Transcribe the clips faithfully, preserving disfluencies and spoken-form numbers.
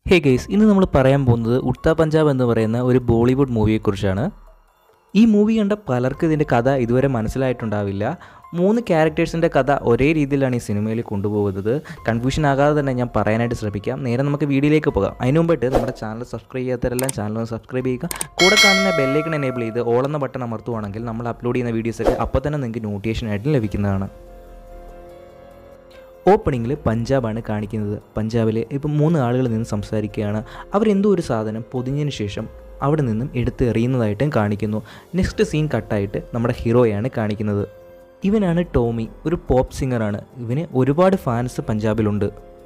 Hey guys, ഇന്ന് നമ്മൾ പറയാൻ പോകുന്നത് ഉഡ്താ പഞ്ചാബ് എന്ന് പറയുന്ന ഒരു ബോളിവുഡ് മൂവിയെക്കുറിച്ചാണ്. ഈ മൂവി കണ്ട പലർക്കും ഇതിൻ്റെ കഥ ഇതുവരെ മനസ്സിലായിട്ടുണ്ടാവില്ല. മൂന്ന് ക്യാരക്ടേഴ്സിൻ്റെ കഥ ഒരേ രീതിയിലാണ് ഈ സിനിമയിൽ കൊണ്ടുപോകുന്നത്. കൺഫ്യൂഷൻ ആകാതെ തന്നെ ഞാൻ പറയാനായിട്ട് ശ്രമിക്കാം. നേരെ നമുക്ക് വീഡിയോയിലേക്ക് പോകാം. അതിന് മുമ്പായിട്ട് നമ്മുടെ ചാനൽ സബ്സ്ക്രൈബ് ചെയ്യാത്തവരെല്ലാം ചാനൽ ഒന്ന് സബ്സ്ക്രൈബ് ചെയ്യുക. കൂടെ കാണുന്ന ബെല്ലൈക്കൺ എനേബിൾ ചെയ്ത് ഓൾ എന്ന ബട്ടൺ അമർത്തുവാണെങ്കിൽ നമ്മൾ അപ്ലോഡ് ചെയ്യുന്ന വീഡിയോസൊക്കെ അപ്പോൾ തന്നെ നിങ്ങൾക്ക് നോട്ടിഫിക്കേഷനായിട്ട് ലഭിക്കുന്നതാണ്. ഓപ്പണിങ്ങിൽ പഞ്ചാബാണ് കാണിക്കുന്നത്. പഞ്ചാബിൽ ഇപ്പം മൂന്ന് ആളുകൾ നിന്ന് സംസാരിക്കുകയാണ്. അവരെന്തോ ഒരു സാധനം പൊതിഞ്ഞതിന് ശേഷം അവിടെ നിന്നും എടുത്ത് എറിയുന്നതായിട്ടും കാണിക്കുന്നു. നെക്സ്റ്റ് സീൻ കട്ടായിട്ട് നമ്മുടെ ഹീറോയാണ് കാണിക്കുന്നത്. ഇവനാണ് ടോമി, ഒരു പോപ്പ് സിംഗറാണ്. ഇവന് ഒരുപാട് ഫാൻസ് പഞ്ചാബിലുണ്ട്.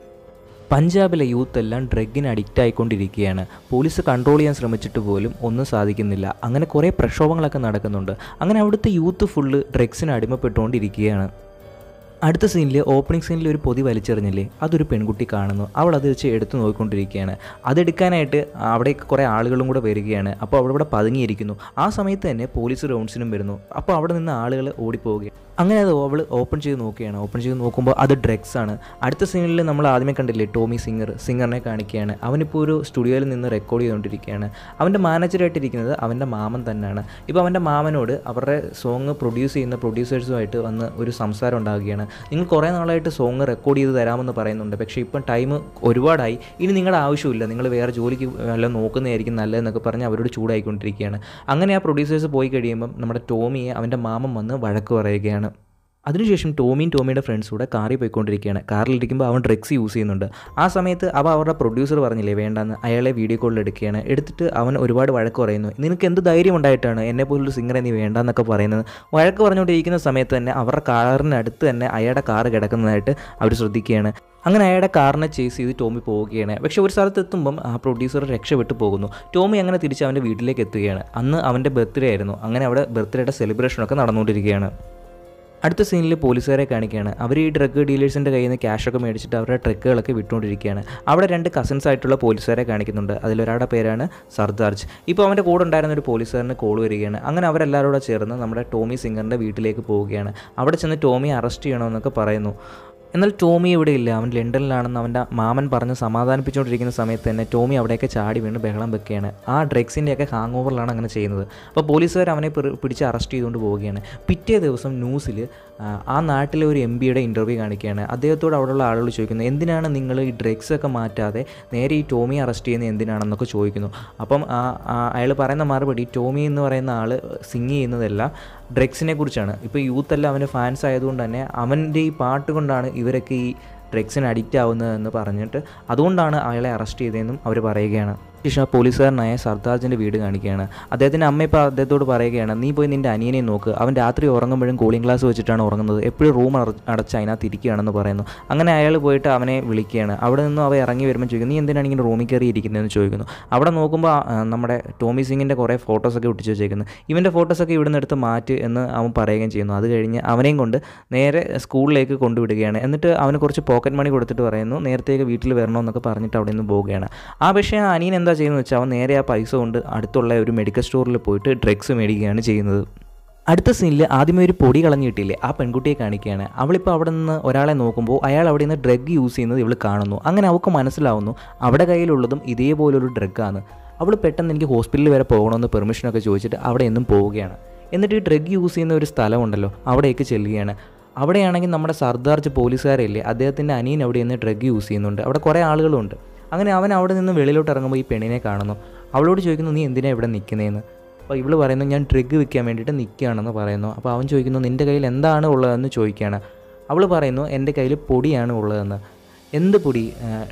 പഞ്ചാബിലെ യൂത്ത് എല്ലാം ഡ്രഗിന് അഡിക്റ്റ് ആയിക്കൊണ്ടിരിക്കുകയാണ്. പോലീസ് കൺട്രോൾ ചെയ്യാൻ ശ്രമിച്ചിട്ട് പോലും ഒന്നും സാധിക്കുന്നില്ല. അങ്ങനെ കുറേ പ്രക്ഷോഭങ്ങളൊക്കെ നടക്കുന്നുണ്ട്. അങ്ങനെ അവിടുത്തെ യൂത്ത് ഫുള്ള് ഡ്രഗ്സിന് അടിമപ്പെട്ടുകൊണ്ടിരിക്കുകയാണ്. അടുത്ത സീനിൽ ഓപ്പണിംഗ് സീനിൽ ഒരു പൊതി വലിച്ചെറിഞ്ഞില്ലേ, അതൊരു പെൺകുട്ടി കാണുന്നു. അവൾ അത് വെച്ച് എടുത്ത് നോക്കിക്കൊണ്ടിരിക്കുകയാണ്. അതെടുക്കാനായിട്ട് അവിടേക്ക് കുറേ ആളുകളും കൂടെ വരികയാണ്. അപ്പോൾ അവിടെ ഇവിടെ പതുങ്ങിയിരിക്കുന്നു. ആ സമയത്ത് തന്നെ പോലീസ് റൗണ്ട്സിനും വരുന്നു. അപ്പോൾ അവിടെ നിന്ന് ആളുകൾ ഓടിപ്പോവുകയാണ്. അങ്ങനെ അത് അവൾ ഓപ്പൺ ചെയ്ത് നോക്കുകയാണ്. ഓപ്പൺ ചെയ്ത് നോക്കുമ്പോൾ അത് ഡ്രഗ്സ് ആണ്. അടുത്ത സീനിൽ നമ്മൾ ആദ്യമേ കണ്ടില്ലേ, ടോമി സിംഗർ സിംഗറിനെ കാണിക്കുകയാണ്. അവനിപ്പോൾ ഒരു സ്റ്റുഡിയോയിൽ നിന്ന് റെക്കോർഡ് ചെയ്തുകൊണ്ടിരിക്കുകയാണ്. അവൻ്റെ മാനേജറായിട്ടിരിക്കുന്നത് അവൻ്റെ മാമൻ തന്നെയാണ്. ഇപ്പോൾ അവൻ്റെ മാമനോട് അവരുടെ സോങ് പ്രൊഡ്യൂസ് ചെയ്യുന്ന പ്രൊഡ്യൂസേഴ്സുമായിട്ട് വന്ന് ഒരു സംസാരം ഉണ്ടാകുകയാണ്. നിങ്ങൾ കുറേ നാളായിട്ട് സോങ് റെക്കോർഡ് ചെയ്ത് തരാമെന്ന് പറയുന്നുണ്ട്, പക്ഷേ ഇപ്പം ടൈം ഒരുപാടായി, ഇനി നിങ്ങളുടെ ആവശ്യമില്ല, നിങ്ങൾ വേറെ ജോലിക്ക് വല്ലതും നോക്കുന്നതായിരിക്കും നല്ലതെന്നൊക്കെ പറഞ്ഞ് അവരോട് ചൂടായിക്കൊണ്ടിരിക്കുകയാണ്. അങ്ങനെ ആ പ്രൊഡ്യൂസേഴ്സ് പോയി കഴിയുമ്പം നമ്മുടെ ടോമിയെ അവൻ്റെ മാമൻ വന്ന് വഴക്ക് പറയുകയാണ്. അതിനുശേഷം ടോമിയും ടോമിയുടെ ഫ്രണ്ട്സ് കൂടെ കാറിൽ പോയിക്കൊണ്ടിരിക്കുകയാണ്. കാറിലിരിക്കുമ്പോൾ അവൻ ഡ്രഗ്സ് യൂസ് ചെയ്യുന്നുണ്ട്. ആ സമയത്ത് അവ അവരുടെ പ്രൊഡ്യൂസർ പറഞ്ഞില്ലേ വേണ്ടാന്ന്, അയാളെ വീഡിയോ കോളിൽ എടുക്കുകയാണ്. എടുത്തിട്ട് അവൻ ഒരുപാട് വഴക്ക് പറയുന്നു. നിനക്ക് എന്ത് ധൈര്യം ഉണ്ടായിട്ടാണ് എന്നെ പോലൊരു സിംഗറെ നീ വേണ്ടാന്നൊക്കെ പറയുന്നത്. വഴക്ക് പറഞ്ഞുകൊണ്ടിരിക്കുന്ന സമയത്ത് തന്നെ അവരുടെ കാറിനടുത്ത് തന്നെ അയാളുടെ കാറ് കിടക്കുന്നതായിട്ട് അവർ ശ്രദ്ധിക്കുകയാണ്. അങ്ങനെ അയാളുടെ കാറിനെ ചേസ് ചെയ്ത് ടോമി പോവുകയാണ്. പക്ഷേ ഒരു സ്ഥലത്ത് എത്തുമ്പം ആ പ്രൊഡ്യൂസർ രക്ഷപ്പെട്ടു പോകുന്നു. ടോമി അങ്ങനെ തിരിച്ച് അവൻ്റെ വീട്ടിലേക്ക് എത്തുകയാണ്. അന്ന് അവൻ്റെ ബർത്ത്ഡേ ആയിരുന്നു. അങ്ങനെ അവിടെ ബർത്ത്ഡേയുടെ സെലിബ്രേഷനൊക്കെ നടന്നുകൊണ്ടിരിക്കുകയാണ്. അടുത്ത സീനിൽ പോലീസുകാരെ കാണിക്കുകയാണ്. അവർ ഈ ഡ്രഗ് ഡീലേഴ്സിൻ്റെ കയ്യിൽ നിന്ന് ക്യാഷൊക്കെ മേടിച്ചിട്ട് അവരുടെ ട്രക്കുകളൊക്കെ വിട്ടുകൊണ്ടിരിക്കുകയാണ്. അവിടെ രണ്ട് കസിൻസ് ആയിട്ടുള്ള പോലീസുകാരെ കാണിക്കുന്നുണ്ട്. അതിലൊരാളുടെ പേരാണ് സർദാർജ്. ഇപ്പോൾ അവൻ്റെ കൂടെ ഉണ്ടായിരുന്ന ഒരു പോലീസുകാരന് കോൾ വരികയാണ്. അങ്ങനെ അവരെല്ലാവരും കൂടെ ചേർന്ന് നമ്മുടെ ടോമി സിംഗറിൻ്റെ വീട്ടിലേക്ക് പോവുകയാണ്. അവിടെ ചെന്ന് ടോമിയെ അറസ്റ്റ് ചെയ്യണമെന്നൊക്കെ പറയുന്നു. എന്നാൽ ടോമി ഇവിടെ ഇല്ല, അവൻ ലണ്ടനിലാണെന്ന് അവൻ്റെ മാമൻ പറഞ്ഞ് സമാധാനിപ്പിച്ചുകൊണ്ടിരിക്കുന്ന സമയത്ത് തന്നെ ടോമി അവിടെയൊക്കെ ചാടി വീണ് ബഹളം വെക്കുകയാണ്. ആ ഡ്രഗ്സിൻ്റെയൊക്കെ ഹാങ് ഓവറിലാണ് അങ്ങനെ ചെയ്യുന്നത്. അപ്പോൾ പോലീസുകാർ അവനെ പിടിച്ച് അറസ്റ്റ് ചെയ്തുകൊണ്ട് പോവുകയാണ്. പിറ്റേ ദിവസം ന്യൂസിൽ ആ നാട്ടിലെ ഒരു എം പിയുടെ ഇൻ്റർവ്യൂ കാണിക്കുകയാണ്. അദ്ദേഹത്തോട് അവിടെയുള്ള ആളുകൾ ചോദിക്കുന്നു, എന്തിനാണ് നിങ്ങൾ ഈ ഡ്രഗ്സൊക്കെ മാറ്റാതെ നേരെ ഈ ടോമിയെ അറസ്റ്റ് ചെയ്യുന്നത് എന്തിനാണെന്നൊക്കെ ചോദിക്കുന്നു. അപ്പം അയാൾ പറയുന്ന മറുപടി, ടോമി എന്ന് പറയുന്ന ആൾ സിംഗ് ചെയ്യുന്നതെല്ലാം ഡ്രഗ്സിനെ കുറിച്ചാണ്. ഇപ്പോൾ യൂത്ത് എല്ലാം അവൻ്റെ ഫാൻസ് ആയതുകൊണ്ട് തന്നെ അവൻ്റെ ഈ പാട്ട് കൊണ്ടാണ് ഇവരൊക്കെ ഈ ഡ്രഗ്സിന് അഡിക്റ്റ് ആവുന്നതെന്ന് പറഞ്ഞിട്ട് അതുകൊണ്ടാണ് അയാളെ അറസ്റ്റ് ചെയ്തതെന്നും അവർ പറയുകയാണ്. ശേഷം പോലീസുകാരനായ സർദാർജിൻ്റെ വീട് കാണിക്കുകയാണ്. അദ്ദേഹത്തിൻ്റെ അമ്മ ഇപ്പോൾ അദ്ദേഹത്തോട് പറയുകയാണ്, നീ പോയി നിൻ്റെ അനിയനെ നോക്ക്, അവൻ രാത്രി ഉറങ്ങുമ്പോഴും കൂളിംഗ് ഗ്ലാസ് വെച്ചിട്ടാണ് ഉറങ്ങുന്നത്, എപ്പോഴും റൂം അടച്ച് അതിനകത്ത് ഇരിക്കുകയാണെന്ന് പറയുന്നു. അങ്ങനെ അയാൾ പോയിട്ട് അവനെ വിളിക്കുകയാണ്. അവിടെ നിന്നും അവ ഇറങ്ങി വരുമ്പോൾ ചോദിക്കുന്നു, നീ എന്തിനാണ് ഇങ്ങനെ റൂമിൽ കയറി ഇരിക്കുന്നതെന്ന് ചോദിക്കുന്നു. അവിടെ നോക്കുമ്പോൾ നമ്മുടെ ടോമി സിംഗിൻ്റെ കുറേ ഫോട്ടോസൊക്കെ ഒട്ടിച്ച് വെച്ചേക്കുന്നു. ഇവൻ്റെ ഫോട്ടോസൊക്കെ ഇവിടെ നിന്ന് എടുത്ത് മാറ്റ് എന്ന് അവൻ പറയുകയും ചെയ്യുന്നു. അത് കഴിഞ്ഞ് അവനെയും കൊണ്ട് നേരെ സ്കൂളിലേക്ക് കൊണ്ടുവിടുകയാണ്. എന്നിട്ട് അവന് കുറച്ച് പോക്കറ്റ് മണി കൊടുത്തിട്ട് പറയുന്നു, നേരത്തേക്ക് വീട്ടിൽ വരണമെന്നൊക്കെ പറഞ്ഞിട്ട് അവിടെ നിന്ന് പോവുകയാണ്. ആ പക്ഷേ അനിയൻ എന്താ ചെയ്യുന്നത് വെച്ചാൽ അവൻ നേരെ ആ പൈസ കൊണ്ട് അടുത്തുള്ള ഒരു മെഡിക്കൽ സ്റ്റോറിൽ പോയിട്ട് ഡ്രഗ്സ് മേടിക്കുകയാണ് ചെയ്യുന്നത്. അടുത്ത സീനിൽ ആദ്യമേ ഒരു പൊടി കളഞ്ഞു കിട്ടിയില്ലേ, ആ പെൺകുട്ടിയെ കാണിക്കുകയാണ്. അവളിപ്പോൾ അവിടെ നിന്ന് ഒരാളെ നോക്കുമ്പോൾ അയാൾ അവിടെ നിന്ന് ഡ്രഗ് യൂസ് ചെയ്യുന്നത് ഇവൾ കാണുന്നു. അങ്ങനെ അവൾക്ക് മനസ്സിലാവുന്നു അവിടെ കയ്യിലുള്ളതും ഇതേപോലൊരു ഡ്രഗാണ്. അവൾ പെട്ടെന്ന് എനിക്ക് ഹോസ്പിറ്റലിൽ വരെ പോകണമെന്ന് പെർമിഷനൊക്കെ ചോദിച്ചിട്ട് അവിടെ എന്നും പോവുകയാണ്. എന്നിട്ട് ഈ ഡ്രഗ് യൂസ് ചെയ്യുന്ന ഒരു സ്ഥലമുണ്ടല്ലോ, അവിടേക്ക് ചെല്ലുകയാണ്. അവിടെയാണെങ്കിൽ നമ്മുടെ സർദാർജ് പോലീസുകാരില്ലേ, അദ്ദേഹത്തിൻ്റെ അനിയൻ അവിടെ നിന്ന് ഡ്രഗ് യൂസ് ചെയ്യുന്നുണ്ട്. അവിടെ കുറേ ആളുകളുണ്ട്. അങ്ങനെ അവൻ അവിടെ നിന്ന് വെളിയിലോട്ട് ഇറങ്ങുമ്പോൾ ഈ പെണ്ണിനെ കാണുന്നു. അവളോട് ചോദിക്കുന്നു, നീ എന്തിനാണ് ഇവിടെ നിൽക്കുന്നതെന്ന്. അപ്പോൾ ഇവൾ പറയുന്നു, ഞാൻ ഡ്രഗ് വിൽക്കാൻ വേണ്ടിയിട്ട് നിൽക്കുകയാണെന്ന് പറയുന്നു. അപ്പോൾ അവൻ ചോദിക്കുന്നു, നിൻ്റെ കയ്യിൽ എന്താണ് ഉള്ളതെന്ന് ചോദിക്കുകയാണ്. അവൾ പറയുന്നു, എൻ്റെ കയ്യിൽ പൊടിയാണ് ഉള്ളതെന്ന്. എന്ത് പൊടി,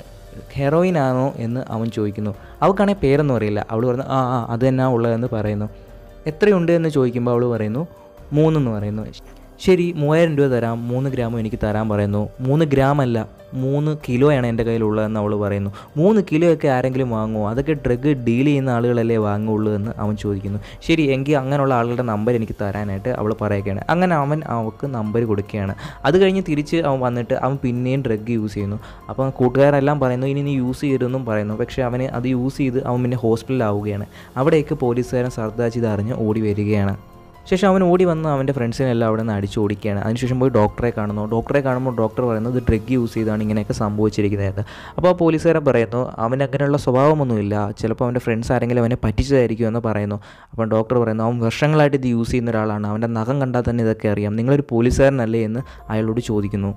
ഹെറോയിൻ ആണോ എന്ന് അവൻ ചോദിക്കുന്നു. അവൾക്കാണെങ്കിൽ പേരൊന്നും അറിയില്ല. അവൾ പറഞ്ഞു, ആ ആ അത് തന്നെ ഉള്ളതെന്ന് പറയുന്നു. എത്രയുണ്ട് എന്ന് ചോദിക്കുമ്പോൾ അവൾ പറയുന്നു, മൂന്നെന്ന് പറയുന്നു. ശരി, മൂവായിരം രൂപ തരാം, മൂന്ന് ഗ്രാമും എനിക്ക് തരാൻ പറയുന്നു. മൂന്ന് ഗ്രാം അല്ല, മൂന്ന് കിലോയാണ് എൻ്റെ കയ്യിലുള്ളതെന്ന് അവൾ പറയുന്നു. മൂന്ന് കിലോ ഒക്കെ ആരെങ്കിലും വാങ്ങുമോ? അതൊക്കെ ഡ്രഗ് ഡീൽ ചെയ്യുന്ന ആളുകളല്ലേ വാങ്ങുള്ളൂ എന്ന് അവൻ ചോദിക്കുന്നു. ശരി, എങ്കിൽ അങ്ങനെയുള്ള ആളുകളുടെ നമ്പർ എനിക്ക് തരാനായിട്ട് അവൾ പറയുകയാണ്. അങ്ങനെ അവൻ അവൾക്ക് നമ്പർ കൊടുക്കുകയാണ്. അത് കഴിഞ്ഞ് തിരിച്ച് അവൻ വന്നിട്ട് അവൻ പിന്നെയും ഡ്രഗ് യൂസ് ചെയ്യുന്നു. അപ്പോൾ കൂട്ടുകാരെല്ലാം പറയുന്നു, ഇനി നീ യൂസ് ചെയ്തെന്നും പറയുന്നു. പക്ഷേ അവന് അത് യൂസ് ചെയ്ത് അവൻ പിന്നെ ഹോസ്പിറ്റലിലാവുകയാണ്. അവിടേക്ക് പോലീസുകാരൻ സർദാർജ് ഇത് അറിഞ്ഞ് ഓടി വരികയാണ്. ശേഷം അവൻ ഓടി വന്ന് അവൻ്റെ ഫ്രണ്ട്സിനെല്ലാം അവിടെ നിന്ന് അടിച്ച് ഓടിക്കുകയാണ്. അതിനുശേഷം പോയി ഡോക്ടറെ കാണുന്നു. ഡോക്ടറെ കാണുമ്പോൾ ഡോക്ടർ പറയുന്നത് ഡ്രഗ് യൂസ് ചെയ്താണ് ഇങ്ങനെയൊക്കെ സംഭവിച്ചിരിക്കുന്നത്. അപ്പോൾ ആ പോലീസുകാരൻ പറയുന്നു അവന് അങ്ങനെയുള്ള സ്വഭാവമൊന്നുമില്ല, ചിലപ്പോൾ അവൻ്റെ ഫ്രണ്ട്സ് ആരെങ്കിലും അവനെ പറ്റിച്ചതായിരിക്കും എന്ന് പറയുന്നു. അപ്പോൾ ഡോക്ടർ പറയുന്നു അവൻ വർഷങ്ങളായിട്ട് ഇത് യൂസ് ചെയ്യുന്ന ഒരാളാണ്, അവൻ്റെ നഖം കണ്ടാൽ തന്നെ ഇതൊക്കെ അറിയാം, നിങ്ങളൊരു പോലീസുകാരനല്ലേ എന്ന് അയാളോട് ചോദിക്കുന്നു.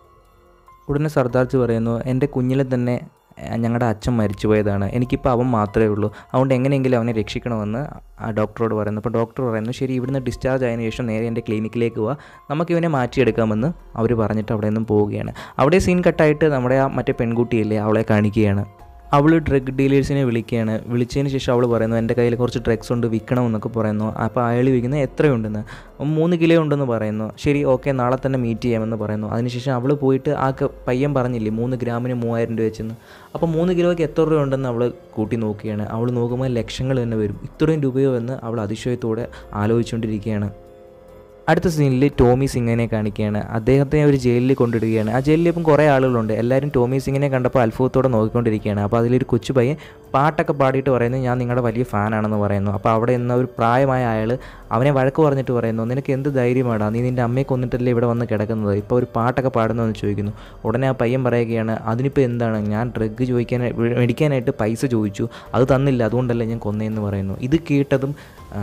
ഉടനെ സർദാർജി പറയുന്നു എൻ്റെ കുഞ്ഞിലെ തന്നെ ഞങ്ങളുടെ അച്ഛൻ മരിച്ചു പോയതാണ്, എനിക്കിപ്പോൾ അവൻ മാത്രമേ ഉള്ളൂ, അതുകൊണ്ട് എങ്ങനെയെങ്കിലും അവനെ രക്ഷിക്കണമെന്ന് ആ ഡോക്ടറോട് പറയുന്നു. അപ്പോൾ ഡോക്ടർ പറയുന്നു ശരി, ഇവിടുന്ന് ഡിസ്ചാർജ് ആയതിനു ശേഷം നേരെ എൻ്റെ ക്ലിനിക്കിലേക്ക് പോവാം, നമുക്കിവനെ മാറ്റിയെടുക്കാമെന്ന് അവർ പറഞ്ഞിട്ട് അവിടെ നിന്നും പോവുകയാണ്. അവിടെ സീൻ കട്ടായിട്ട് നമ്മുടെ ആ മറ്റേ പെൺകുട്ടിയില്ലേ അവളെ കാണിക്കുകയാണ്. അവൾ ഡ്രഗ് ഡീലേഴ്സിനെ വിളിക്കുകയാണ്. വിളിച്ചതിന് ശേഷം അവൾ പറയുന്നു എൻ്റെ കയ്യിൽ കുറച്ച് ഡ്രഗ്സ് ഉണ്ട്, വിൽക്കണമെന്നൊക്കെ പറയുന്നു. അപ്പോൾ അയാൾ വിൽക്കുന്നത് എത്രയുണ്ടെന്ന്, മൂന്ന് കിലോ ഉണ്ടെന്ന് പറയുന്നു. ശരി ഓക്കെ, നാളെ തന്നെ മീറ്റ് ചെയ്യാമെന്ന് പറയുന്നു. അതിനുശേഷം അവൾ പോയിട്ട് ആ പയ്യൻ പറഞ്ഞില്ലേ മൂന്ന് ഗ്രാമിന് മൂവായിരം രൂപ വെച്ചെന്ന്, അപ്പോൾ മൂന്ന് കിലോയ്ക്ക് എത്ര രൂപ ഉണ്ടെന്ന് അവൾ കൂട്ടി നോക്കുകയാണ്. അവൾ നോക്കുമ്പോൾ ലക്ഷങ്ങൾ തന്നെ വരും, ഇത്രയും രൂപയോ എന്ന് അവൾ അതിശയത്തോടെ ആലോചിച്ചുകൊണ്ടിരിക്കുകയാണ്. അടുത്ത സീനിൽ ടോമി സിംഗിനെ കാണിക്കുകയാണ്. അദ്ദേഹത്തെ ഒരു ജയിലിൽ കൊണ്ടിടുകയാണ്. ആ ജയിലിൽ ഇപ്പം കുറേ ആളുകളുണ്ട്. എല്ലാവരും ടോമി സിംഗിനെ കണ്ടപ്പോൾ അത്ഭുതത്തോടെ നോക്കിക്കൊണ്ടിരിക്കുകയാണ്. അപ്പോൾ അതിലൊരു കൊച്ചു പയ്യൻ പാട്ടൊക്കെ പാടിയിട്ട് പറയുന്നു ഞാൻ നിങ്ങളുടെ വലിയ ഫാനാണെന്ന് പറയുന്നു. അപ്പോൾ അവിടെ നിന്ന് ഒരു പ്രായമായ അയാൾ അവനെ വഴക്ക് പറഞ്ഞിട്ട് പറയുന്നു നിനക്ക് എന്ത് ധൈര്യമാടാ, നീ നിൻ്റെ അമ്മയെ കൊന്നിട്ടല്ലേ ഇവിടെ വന്ന് കിടക്കുന്നത്, ഇപ്പോൾ ഒരു പാട്ടൊക്കെ പാടുന്നതെന്ന് ചോദിക്കുന്നു. ഉടനെ ആ പയ്യൻ പറയുകയാണ് അതിനിപ്പോൾ എന്താണ്, ഞാൻ ഡ്രഗ് ചോദിക്കാൻ മേടിക്കാനായിട്ട് പൈസ ചോദിച്ചു, അത് തന്നില്ല, അതുകൊണ്ടല്ലേ ഞാൻ കൊന്നതെന്ന് പറയുന്നു. ഇത് കേട്ടതും